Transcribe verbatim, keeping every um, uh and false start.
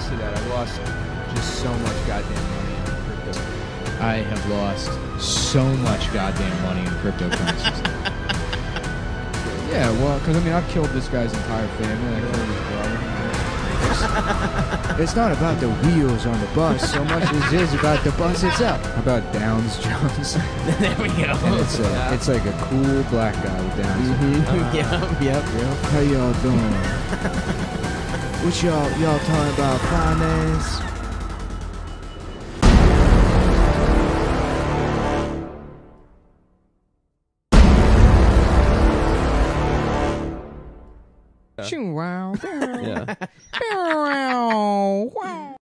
to that. I lost just so much goddamn money in crypto. I have lost so much goddamn money in cryptocurrencies. Yeah, well, because I mean, I've killed this guy's entire family. I killed his brother. It's, it's not about the wheels on the bus so much as it is about the bus itself. How about Downs Jones? There we go. And it's, a, Yeah. it's like a cool black guy with Downs. Mm-hmm. Yep, yep, yep. How y'all doing? What y'all y'all talking about finance? Yeah. Shoo, wow. Yeah. Wow.